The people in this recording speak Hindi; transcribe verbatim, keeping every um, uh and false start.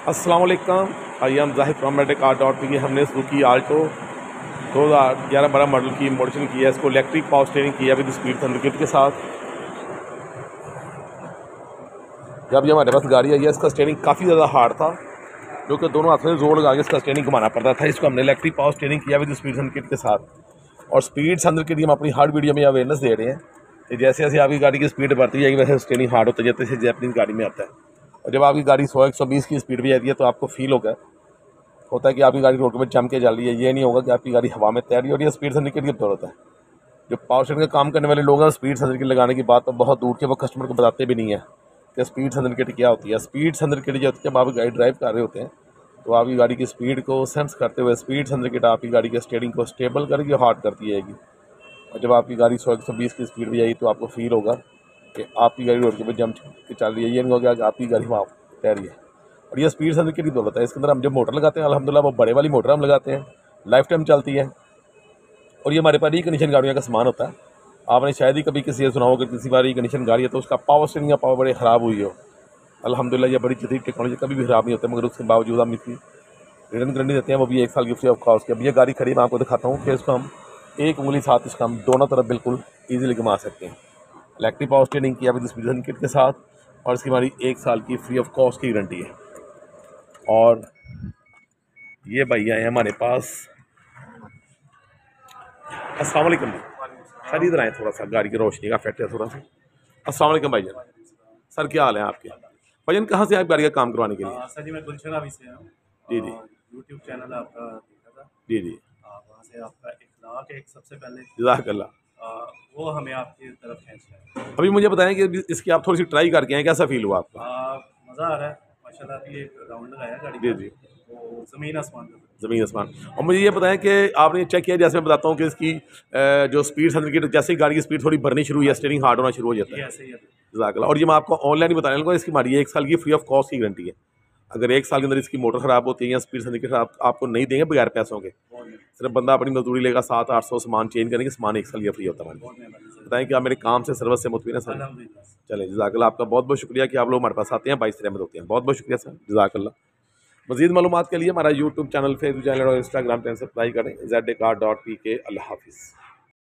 अस्सलाम वालेकुम, I am Zahid from medic car dot P. हमने सुजुकी आल्टो दो हज़ार ग्यारह बारह मॉडल की मॉडिफिकेशन की है। इसको इलेक्ट्रिक पावर स्टीयरिंग किया विद स्पीड थंडर किट के साथ। जब ये हमारे पास गाड़ी आई है, इसका स्टीयरिंग काफ़ी ज़्यादा हार्ड था, जो कि दोनों हाथ में जोर लगा के इसका स्टीयरिंग घुमाना पड़ता था। इसको हमने इलेक्ट्रिक पावर स्टीयरिंग किया विद स्पीड थंडर किट के साथ। और स्पीड थंडर किट हम अपनी हर वीडियो में अवेयरनेस दे रहे हैं कि जैसे जैसे आपकी गाड़ी की स्पीड बढ़ती जाएगी वैसे स्टीयरिंग हार्ड होता जाता है, जैसे जैपनीज गाड़ी में आता है। और जब आपकी गाड़ी सौ एक सौ बीस की स्पीड भी आती है तो आपको फील होगा होता है कि आपकी गाड़ी रोड में जम के चल रही है। ये नहीं होगा कि आपकी गाड़ी हवा में तैर रही है। और ये स्पीड थंडर किट की जरूरत है। जो पावर स्टीयरिंग का काम करने वाले लोग हैं, स्पीड थंडर किट लगाने की बात तो बहुत दूर के वो कस्टमर को बताते भी नहीं है कि स्पीड थंडर किट क्या होती है। स्पीड थंडर किट जो होती है, जब आप गाड़ी ड्राइव कर रहे होते हैं तो आपकी गाड़ी की स्पीड को सेंस करते हुए स्पीड थंडर किट आपकी गाड़ी के स्टीयरिंग को स्टेबल करके हार्ड करती जाएगी। और जब आपकी गाड़ी सौ एक सौ बीस की स्पीड भी आई तो आपको फील होगा कि आपकी गाड़ी रोड के ऊपर जम के चल रही है। ये नहीं होगा कि आपकी गाड़ी वहाँ तैर रही है। और ये स्पीड थंडर किट की दौलत है। इसके अंदर हम जब मोटर लगाते हैं, अल्हम्दुलिल्लाह वो बड़े वाली मोटर हम लगाते हैं, लाइफ टाइम चलती है। और ये हमारे पास रिकंडीशन गाड़ियों का सामान होता है। आपने शायद ही कभी किसी से सुना हो कि किसी बार रिकंडीशन गाड़ी है तो उसका पावर स्टीयरिंग या पावर बड़े ख़राब हुई हो। अल्हम्दुलिल्लाह ये बड़ी जदीद टेक्नोलॉजी, कभी भी ख़राब नहीं होता, मगर उसके बावजूद हम इसकी रिटर्न गारंटी देते हैं, वो भी एक साल की फ्री ऑफ कॉस्ट की। अब ये गाड़ी खड़ी मैं आपको दिखाता हूँ कि इसको हम एक उंगली साथ इसका हम दोनों तरफ बिल्कुल ईजिली घुमा सकते हैं। इलेक्ट्रिक पावर स्टीयरिंग किया विद स्पीड थंडर किट के साथ, और इसकी हमारी एक साल की फ्री ऑफ कॉस्ट की गारंटी है। और ये भैया है हमारे पास। अस्सलाम वालेकुम जी, सर इधर आए, थोड़ा सा गाड़ी की रोशनी का इफेक्ट है थोड़ा सा। अस्सलाम वालेकुम भाईजान, सर क्या हाल है आपके? भाईजान कहाँ से आप गाड़ी का काम करवाने के लिए? सर जी मैं गुलशन ऑफिस से हूँ। जी जी यूट्यूब चैनल आपका देखा था। जी जी, आ, वहाँ से आपका इखलाक एक सबसे पहले जज़ाकल्लाह। आ, वो हमें आपकी तरफ खींचना है। अभी मुझे बताएं कि इसकी आप थोड़ी सी ट्राई करके आए, कैसा फील हुआ आपको? मज़ा आ रहा है माशाल्लाह। अभी एक राउंड लगाया गाड़ी जी का, जी, वो ज़मीन आसमान का। ज़मीन आसमान। और मुझे ये बताएं कि आपने चेक किया, जैसे मैं बताता हूँ कि इसकी अ, जो स्पीड थंडर किट, जैसे ही गाड़ी की स्पीड थोड़ी बढ़नी शुरू हुई है, स्टीयरिंग हार्ड होना शुरू हो जाता ये है। ऐसे ही है। जज़ाकल्लाह। और ये मैं आपको ऑनलाइन ही बताने लगा, इसकी हमारी एक साल की फ्री ऑफ कॉस्ट की गारंटी है। अगर एक साल के अंदर इसकी मोटर ख़राब होती है या स्पीड थंडर किट आप, आपको नहीं देंगे बगैर पैसों के, बहुत मेहरबानी, सिर्फ बंदा अपनी मजदूरी लेगा, सात आठ सौ सामान चेंज करेंगे, सामान एक साल का फ्री होता है हमारे। बहुत मेहरबानी सर। बताएं कि आप मेरे काम से, सर्विस से मुतमिन है सर? अल्हम्दुलिल्लाह। चलें, जज़ाकल्लाह। आपका बहुत बहुत शुक्रिया कि आप लोग हमारे पास आते हैं, बाईस रहमत होते हैं। बहुत बहुत शुक्रिया सर, जज़ाकल्लाह। मज़ीद मालूमात के लिए हमारा यूट्यूब चैनल, फेसबुक चैनल और इंस्टाग्राम चैनल सब्सक्राइब करें, Z A car dot P K. अल्लाह हाफिज़।